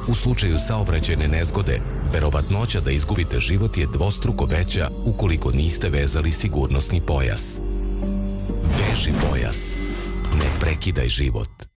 U slučaju saobraćajne nezgode, verovatnoća da izgubite život je dvostruko veća ukoliko niste vezali sigurnosni pojas. Veži pojas. Ne prekidaj život.